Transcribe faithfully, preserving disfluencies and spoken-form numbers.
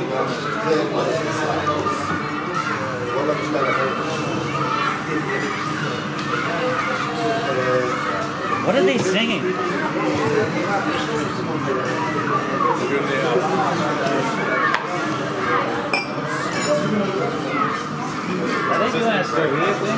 What are they singing? Are they doing a surreal?